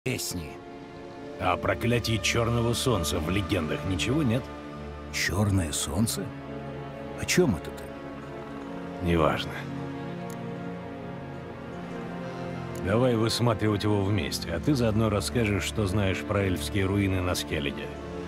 песни. О проклятии Черного Солнца в легендах ничего нет? Черное солнце? О чем это ты? Неважно. Давай высматривать его вместе, а ты заодно расскажешь, что знаешь про эльфские руины на Скеллиге.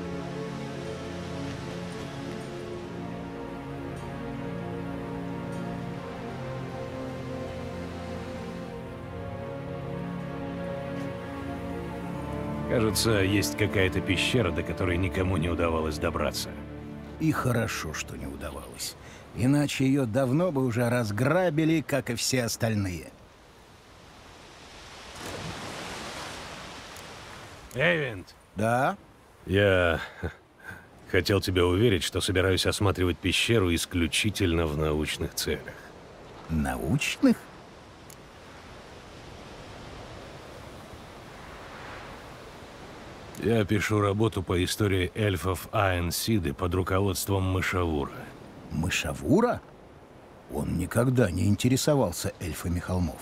Кажется, есть какая-то пещера, до которой никому не удавалось добраться. И хорошо, что не удавалось. Иначе ее давно бы уже разграбили, как и все остальные. Эйвент! Да? Я хотел тебя уверить, что собираюсь осматривать пещеру исключительно в научных целях. Научных? Я пишу работу по истории эльфов Аэн-Сиды под руководством Мышавура. Мышавура? Он никогда не интересовался эльфами холмов.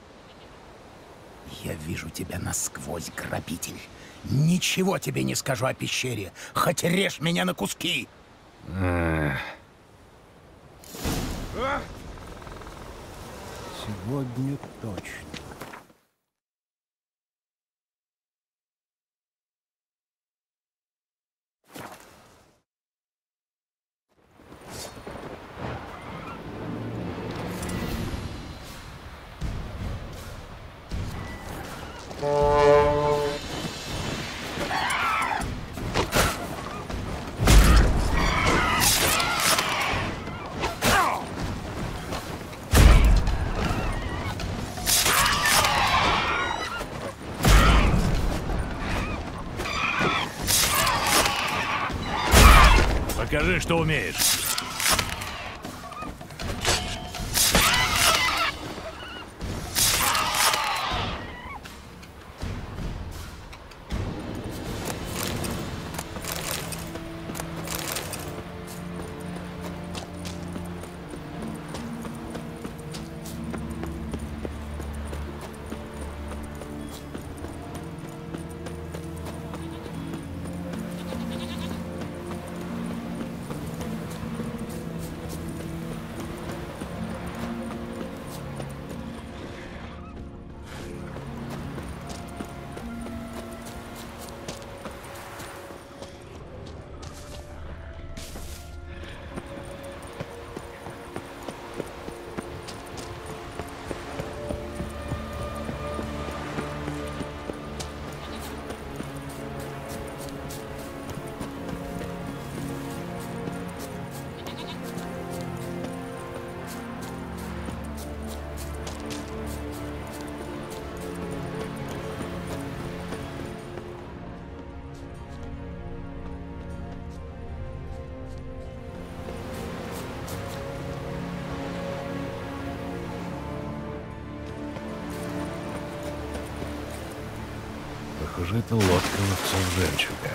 Я вижу тебя насквозь, грабитель. Ничего тебе не скажу о пещере, хоть режь меня на куски. Сегодня точно. Покажи, что умеешь. Похоже, это лодка ловцов жемчуга.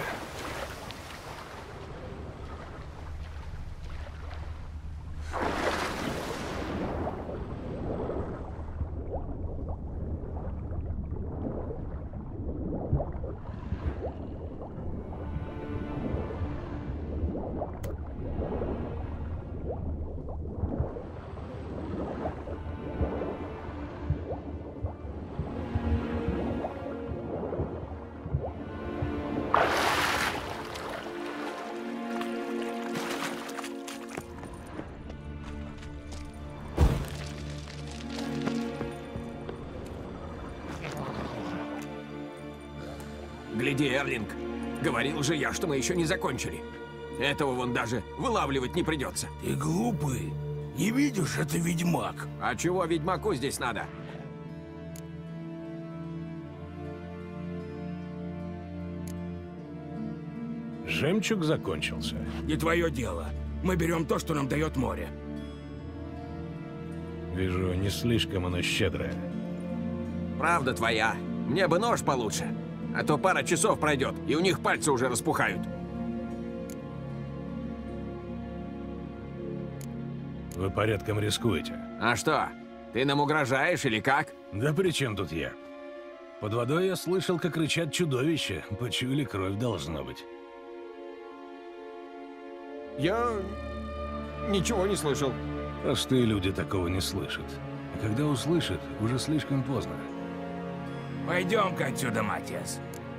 Гляди, Эрлинг. Говорил же я, что мы еще не закончили. Этого вон даже вылавливать не придется. Ты глупый. Не видишь, это ведьмак. А чего ведьмаку здесь надо? Жемчуг закончился. Не твое дело. Мы берем то, что нам дает море. Вижу, не слишком оно щедрое. Правда твоя. Мне бы нож получше. А то пара часов пройдет, и у них пальцы уже распухают. Вы порядком рискуете. А что, ты нам угрожаешь или как? Да при чем тут я? Под водой я слышал, как рычат чудовища. Почуяли, кровь должна быть. Я ничего не слышал. Простые люди такого не слышат. А когда услышат, уже слишком поздно. Пойдем-ка отсюда, Матиас.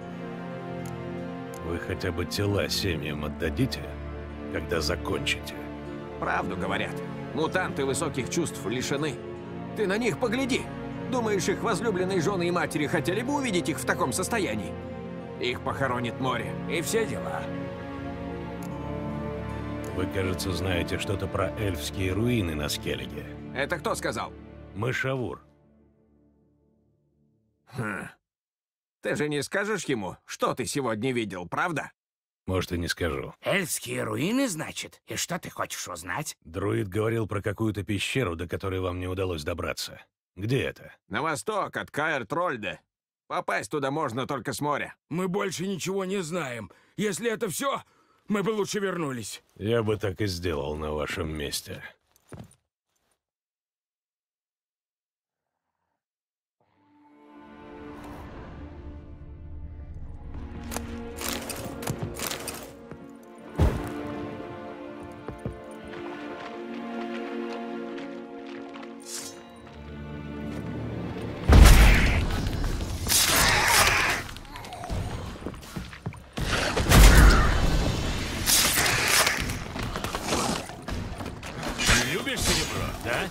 Вы хотя бы тела семьям отдадите, когда закончите? Правду говорят. Мутанты высоких чувств лишены. Ты на них погляди. Думаешь, их возлюбленные жены и матери хотели бы увидеть их в таком состоянии? Их похоронит море. И все дела. Вы, кажется, знаете что-то про эльфские руины на Скеллиге. Это кто сказал? Мышавур. Хм. Ты же не скажешь ему, что ты сегодня видел, правда? Может, и не скажу. Эльфские руины, значит? И что ты хочешь узнать? Друид говорил про какую-то пещеру, до которой вам не удалось добраться. Где это? На восток от Каэр-Трольде. Попасть туда можно только с моря. Мы больше ничего не знаем. Если это все, мы бы лучше вернулись. Я бы так и сделал на вашем месте. Любишь серебро, да?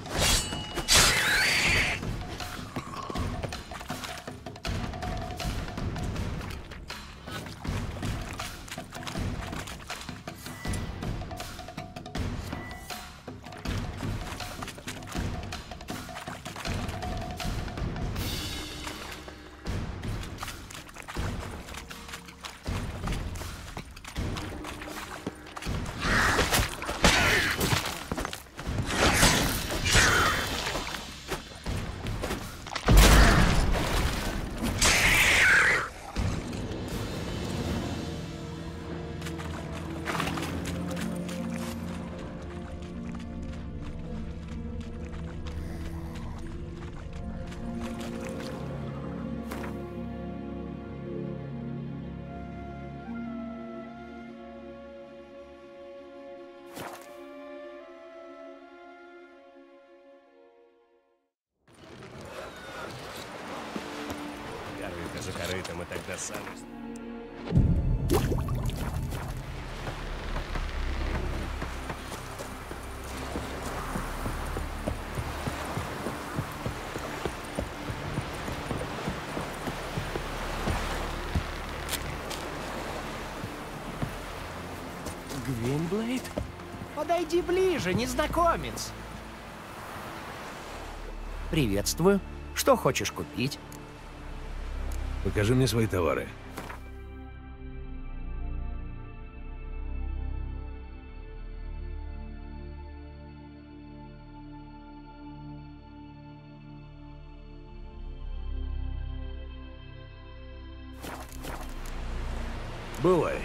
Корыто за корытом, и тогда сам... Гвинблейд? Подойди ближе, незнакомец. Приветствую. Что хочешь купить? Покажи мне свои товары. Бывай.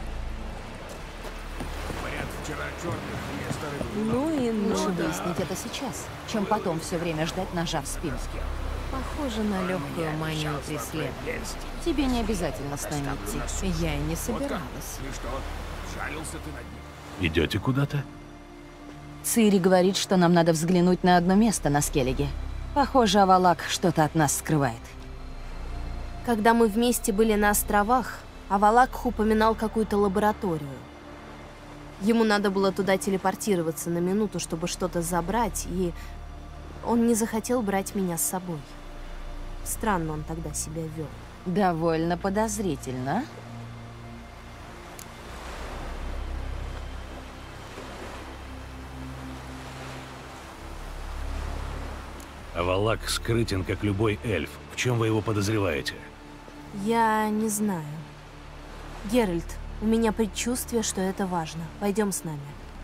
Говорят, вчера черных вместо рыбы. Ну и лучше выяснить это сейчас, чем потом все время ждать ножа в спину. Похоже на легкую манию преследования. Тебе не обязательно с нами идти. Я и не собиралась. И что? Жалился ты над ним? Идете куда-то? Цири говорит, что нам надо взглянуть на одно место на Скеллиге. Похоже, Авалак что-то от нас скрывает. Когда мы вместе были на островах, Авалак упоминал какую-то лабораторию. Ему надо было туда телепортироваться на минуту, чтобы что-то забрать, и он не захотел брать меня с собой. Странно он тогда себя вел. Довольно подозрительно. Авалак скрытен, как любой эльф. В чем вы его подозреваете? Я не знаю. Геральт, у меня предчувствие, что это важно. Пойдем с нами.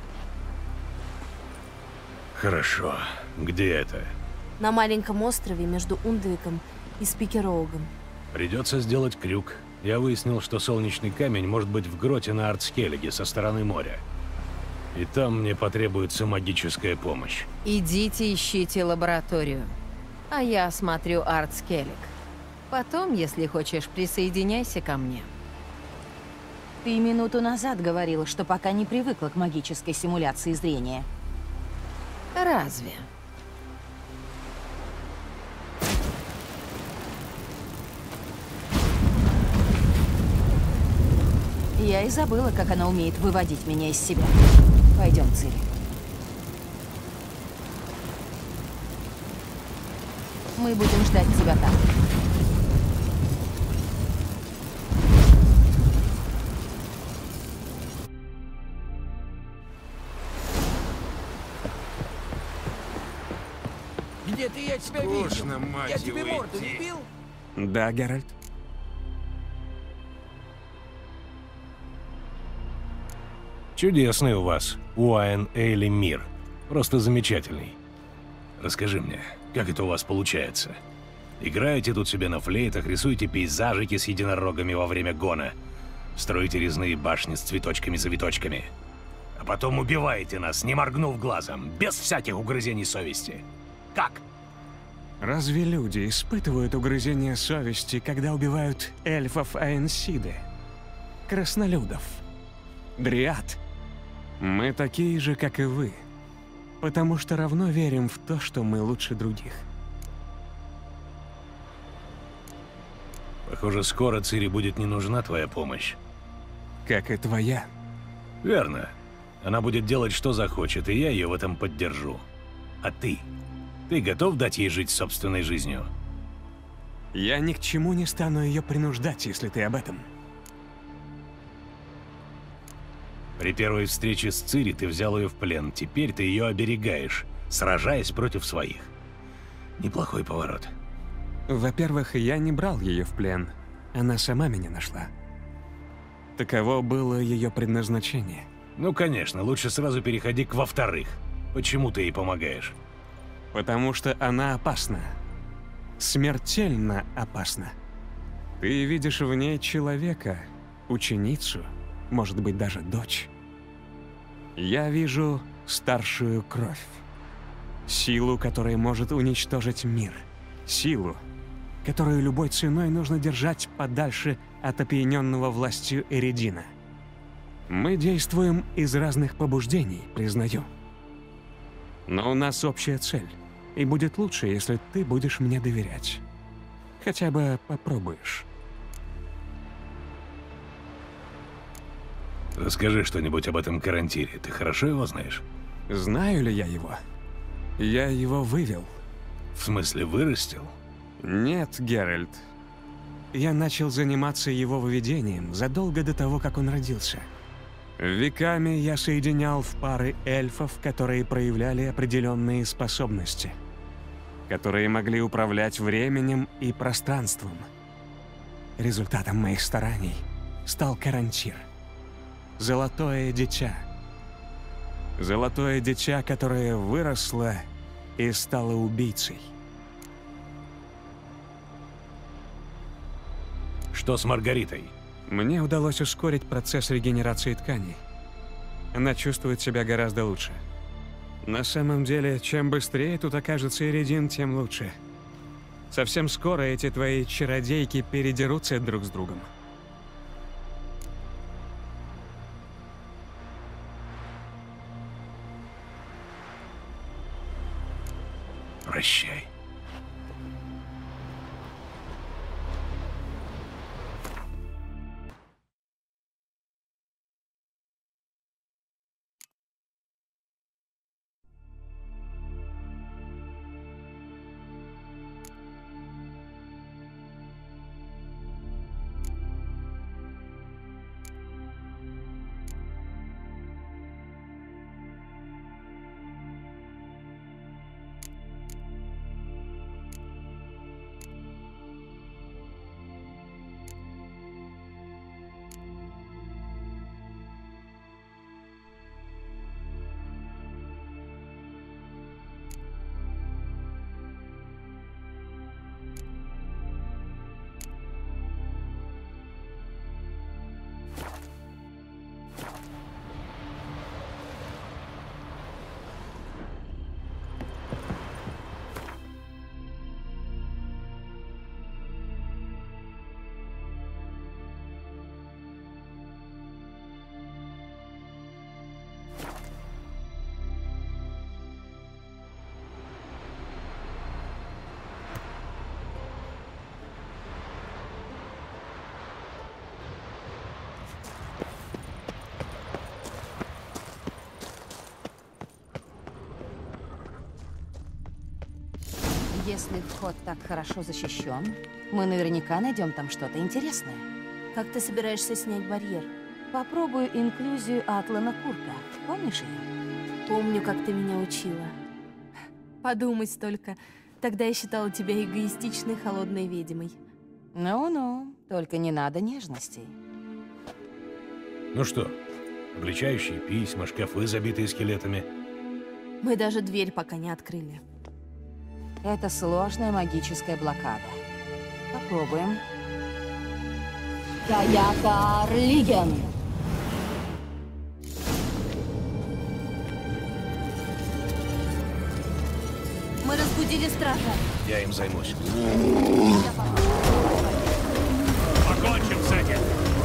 Хорошо. Где это? На маленьком острове между Ундвиком и Спикероугом. Придется сделать крюк. Я выяснил, что солнечный камень может быть в гроте на Артскеллиге со стороны моря. И там мне потребуется магическая помощь. Идите ищите лабораторию. А я осмотрю Артскеллиг. Потом, если хочешь, присоединяйся ко мне. Ты минуту назад говорила, что пока не привыкла к магической симуляции зрения. Разве? Я и забыла, как она умеет выводить меня из себя. Пойдем, Цири. Мы будем ждать тебя там. Где ты, я тебя видел? Я тебе морду не бил? Да, Геральт? Чудесный у вас, Уайн Эйли, мир. Просто замечательный. Расскажи мне, как это у вас получается? Играете тут себе на флейтах, рисуете пейзажики с единорогами во время гона, строите резные башни с цветочками-завиточками, а потом убиваете нас, не моргнув глазом, без всяких угрызений совести. Как? Разве люди испытывают угрызение совести, когда убивают эльфов Аэнсиды, краснолюдов, дриад? Мы такие же, как и вы, потому что равно верим в то, что мы лучше других. Похоже, скоро Цири будет не нужна твоя помощь. Как и твоя. Верно. Она будет делать, что захочет, и я ее в этом поддержу. А ты? Ты готов дать ей жить собственной жизнью? Я ни к чему не стану ее принуждать, если ты об этом. При первой встрече с Цири ты взял ее в плен, теперь ты ее оберегаешь, сражаясь против своих. Неплохой поворот. Во-первых, я не брал ее в плен. Она сама меня нашла. Таково было ее предназначение. Ну, конечно, лучше сразу переходи к во-вторых. Почему ты ей помогаешь? Потому что она опасна. Смертельно опасна. Ты видишь в ней человека, ученицу, может быть, даже дочь. Я вижу старшую кровь. Силу, которая может уничтожить мир. Силу, которую любой ценой нужно держать подальше от опьяненного властью Эридина. Мы действуем из разных побуждений, признаю. Но у нас общая цель, и будет лучше, если ты будешь мне доверять. Хотя бы попробуешь. Расскажи что-нибудь об этом Карантире. Ты хорошо его знаешь? Знаю ли я его? Я его вывел. В смысле, вырастил? Нет, Геральт. Я начал заниматься его выведением задолго до того, как он родился. Веками я соединял в пары эльфов, которые проявляли определенные способности, которые могли управлять временем и пространством. Результатом моих стараний стал Карантир. Золотое дитя. Золотое дитя, которое выросло и стало убийцей. Что с Маргаритой? Мне удалось ускорить процесс регенерации тканей. Она чувствует себя гораздо лучше. На самом деле, чем быстрее тут окажется Эридин, тем лучше. Совсем скоро эти твои чародейки передерутся друг с другом. Прощай. Если вход так хорошо защищен, мы наверняка найдем там что-то интересное. Как ты собираешься снять барьер? Попробую инклюзию Атлана Курка. Помнишь ее? Помню, как ты меня учила. Подумать только. Тогда я считала тебя эгоистичной, холодной ведьмой. Ну-ну, только не надо нежностей. Ну что, обличающие письма, шкафы, забитые скелетами. Мы даже дверь пока не открыли. Это сложная магическая блокада. Попробуем. Каяка Лиген. Мы разбудили стража. Я им займусь. Покончим с этим!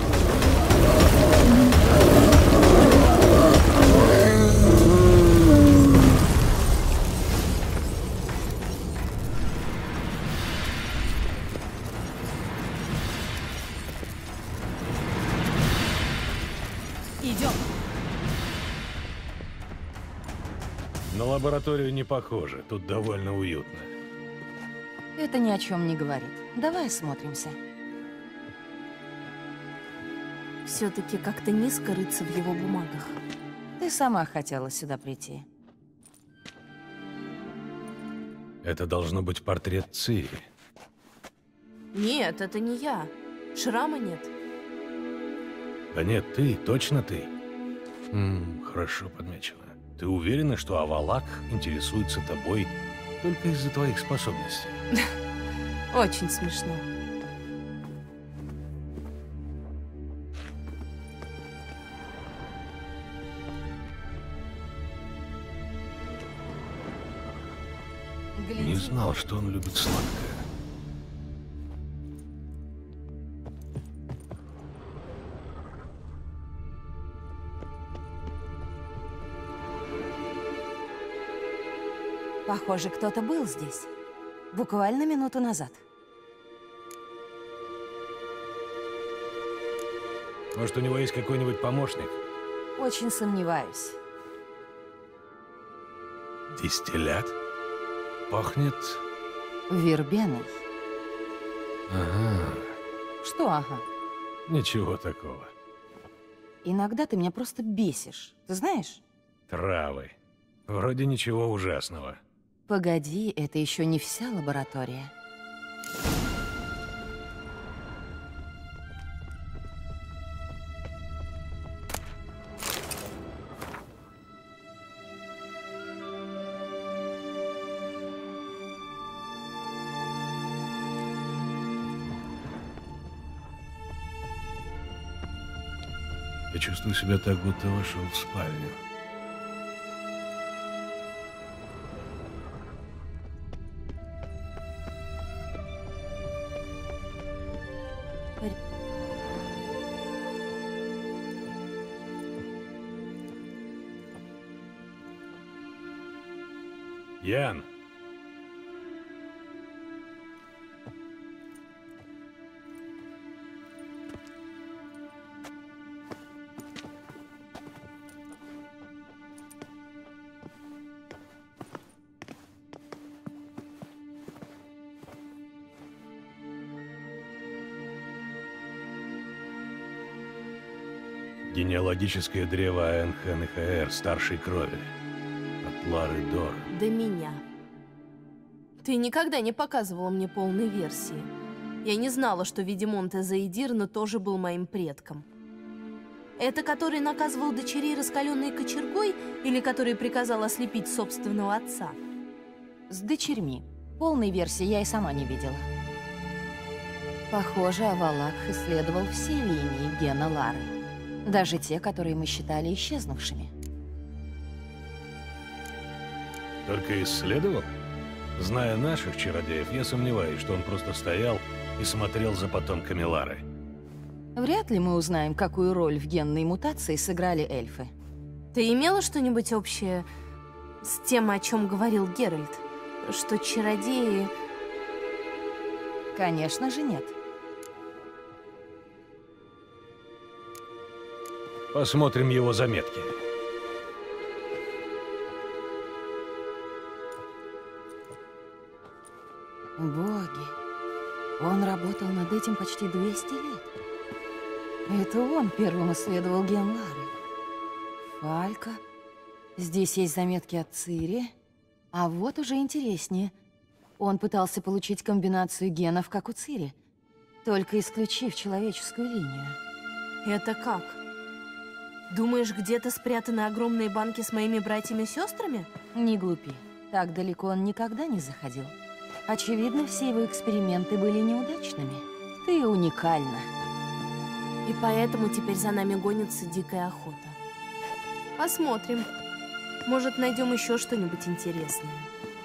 Идем. На лабораторию не похоже, тут довольно уютно. Это ни о чем не говорит. Давай осмотримся. Все-таки как-то низко рыться в его бумагах. Ты сама хотела сюда прийти. Это должно быть портрет Цири. Нет, это не я. Шрама нет. Да нет, ты, точно ты. Хорошо подмечено. Ты уверена, что Авалак интересуется тобой только из-за твоих способностей? Очень смешно. Не знал, что он любит сладкое. Похоже, кто-то был здесь. Буквально минуту назад. Может, у него есть какой-нибудь помощник? Очень сомневаюсь. Дистиллят? Пахнет... Вербеной. Ага, Что ага? ничего такого. Иногда ты меня просто бесишь. Ты знаешь? Травы. Вроде ничего ужасного. Погоди, это еще не вся лаборатория. Я чувствую себя так, будто вошел в спальню. Ян! Генеалогическое древо АНХ-НХР старшей крови. От Лары Дор. До меня. Ты никогда не показывала мне полной версии. Я не знала, что Ведимонте Заидирна тоже был моим предком. Это который наказывал дочерей раскаленной кочергой или который приказал ослепить собственного отца? С дочерьми. Полной версии я и сама не видела. Похоже, Авалак исследовал все линии гена Лары. Даже те, которые мы считали исчезнувшими. Только исследовал? Зная наших чародеев, я сомневаюсь, что он просто стоял и смотрел за потомками Лары. Вряд ли мы узнаем, какую роль в генной мутации сыграли эльфы. Ты имела что-нибудь общее с тем, о чем говорил Геральт? Что чародеи... Конечно же, нет. Посмотрим его заметки. Он работал над этим почти 200 лет. Это он первым исследовал ген Лары. Фалька. Здесь есть заметки от Цири. А вот уже интереснее. Он пытался получить комбинацию генов, как у Цири, только исключив человеческую линию. Это как? Думаешь, где-то спрятаны огромные банки с моими братьями и сестрами? Не глупи. Так далеко он никогда не заходил. Очевидно, все его эксперименты были неудачными. Ты уникальна. И поэтому теперь за нами гонится дикая охота. Посмотрим. Может, найдем еще что-нибудь интересное.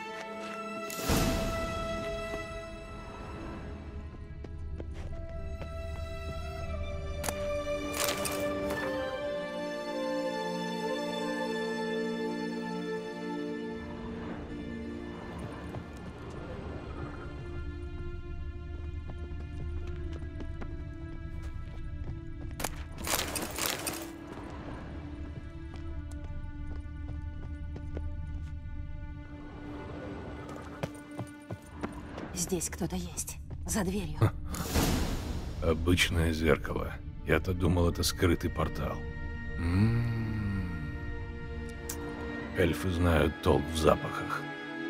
Здесь кто-то есть. За дверью. Обычное зеркало. Я-то думал, это скрытый портал. Эльфы знают толк в запахах.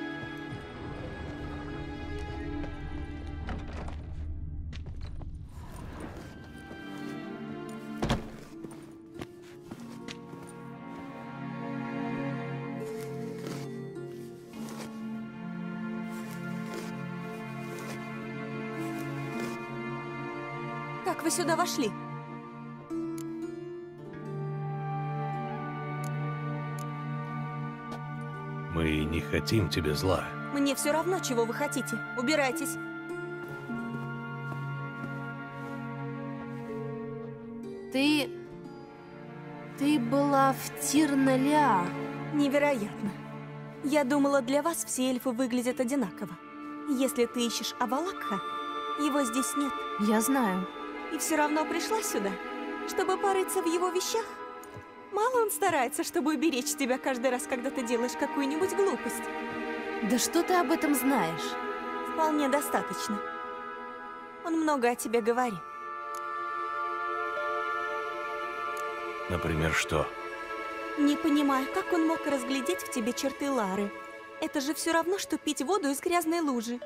Как вы сюда вошли? Мы не хотим тебе зла. Мне все равно, чего вы хотите. Убирайтесь. Ты была в Тир-на-Ля. Невероятно. Я думала, для вас все эльфы выглядят одинаково. Если ты ищешь Авалакха, его здесь нет. Я знаю. И все равно пришла сюда, чтобы порыться в его вещах? Мало он старается, чтобы уберечь тебя каждый раз, когда ты делаешь какую-нибудь глупость. Да что ты об этом знаешь? Вполне достаточно. Он много о тебе говорит. Например, что? Не понимаю, как он мог разглядеть в тебе черты Лары. Это же все равно, что пить воду из грязной лужи.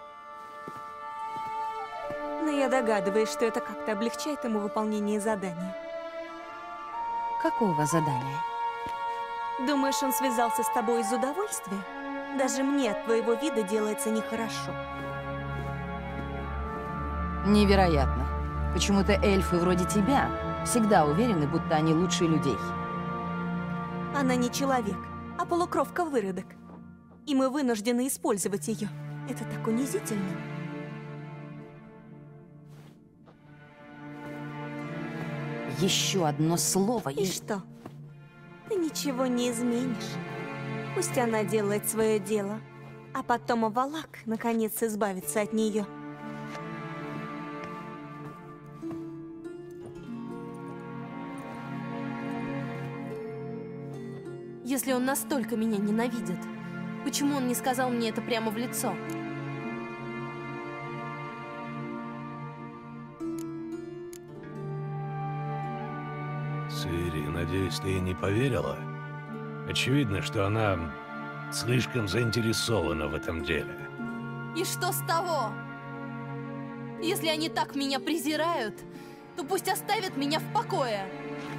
Но я догадываюсь, что это как-то облегчает ему выполнение задания. Какого задания? Думаешь, он связался с тобой из удовольствия? Даже мне от твоего вида делается нехорошо. Невероятно. Почему-то эльфы вроде тебя всегда уверены, будто они лучше людей. Она не человек, а полукровка-выродок. И мы вынуждены использовать ее. Это так унизительно. Еще одно слово И что? Ты ничего не изменишь. Пусть она делает свое дело, а потом Авалак наконец избавится от нее. Если он настолько меня ненавидит, почему он не сказал мне это прямо в лицо? Цири, надеюсь, ты ей не поверила? Очевидно, что она слишком заинтересована в этом деле. И что с того? Если они так меня презирают, то пусть оставят меня в покое.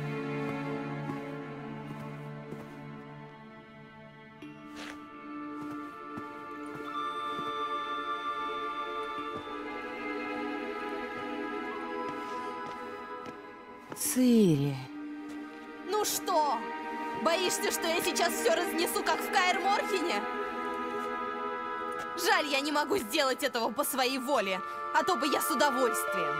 Цири. Ну что? Боишься, что я сейчас все разнесу, как в Каэр-Морхене? Жаль, я не могу сделать этого по своей воле, а то бы я с удовольствием.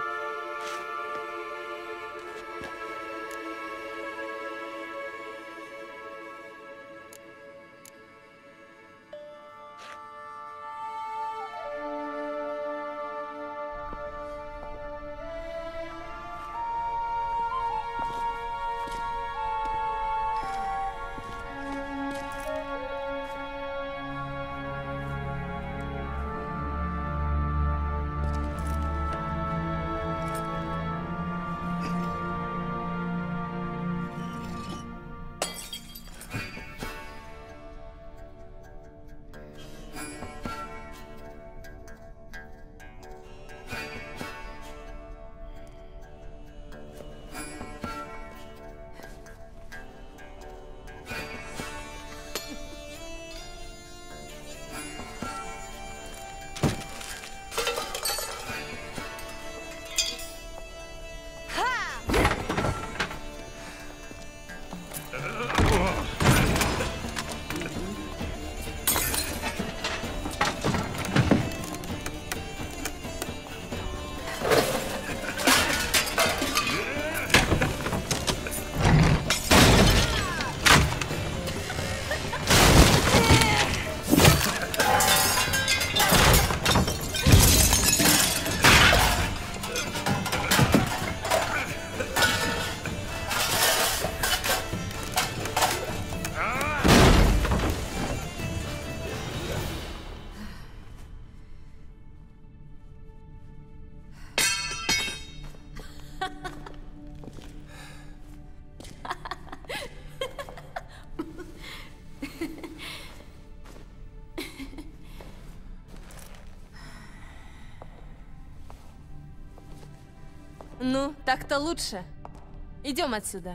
Ну, так-то лучше. Идем отсюда.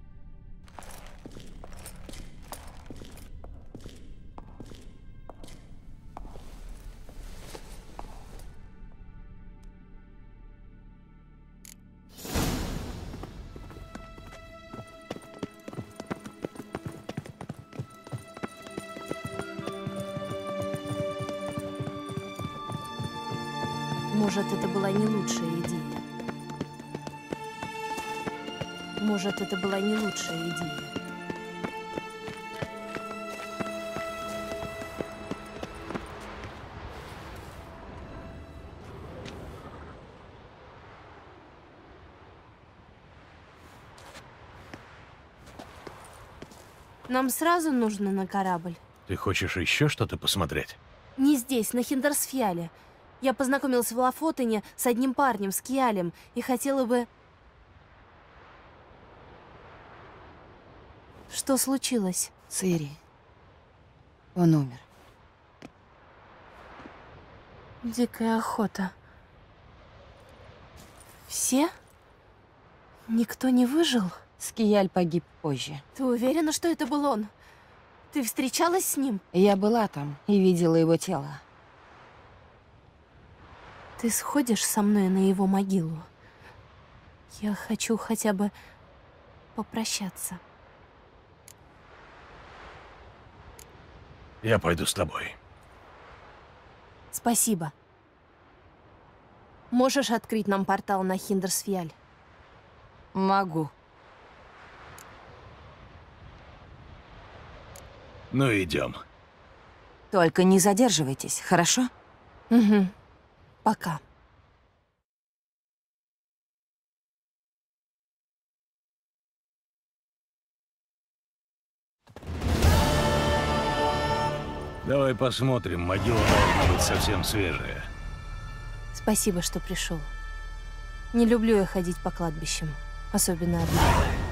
Может, это была не лучшая идея. Может, это была не лучшая идея. Нам сразу нужно на корабль. Ты хочешь еще что-то посмотреть? Не здесь, на Хиндерсфьяле. Я познакомилась в Лафотене с одним парнем, с Киалем, и хотела бы... Что случилось? Цири. Он умер. Дикая охота. Все? Никто не выжил? Скияль погиб позже. Ты уверена, что это был он? Ты встречалась с ним? Я была там и видела его тело. Ты сходишь со мной на его могилу? Я хочу хотя бы попрощаться. Я пойду с тобой. Спасибо. Можешь открыть нам портал на Хиндерсфьяль? Могу. Ну, идем. Только не задерживайтесь, хорошо? Угу. Пока. Давай посмотрим, могила должна быть совсем свежая. Спасибо, что пришел. Не люблю я ходить по кладбищам, особенно одна.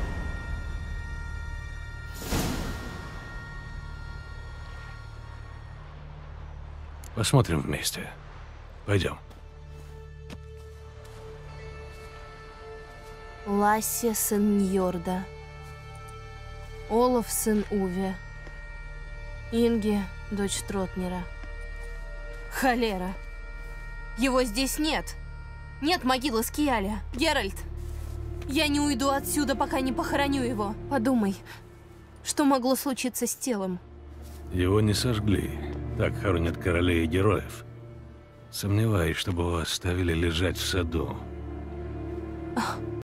Посмотрим вместе. Пойдем. Лассе, сын Ньорда. Олаф, сын Уве. Инге, дочь Тротнера. Холера. Его здесь нет. Нет могилы Скияля. Геральт, я не уйду отсюда, пока не похороню его. Подумай, что могло случиться с телом? Его не сожгли. Так хоронят королей и героев. Сомневаюсь, чтобы его оставили лежать в саду.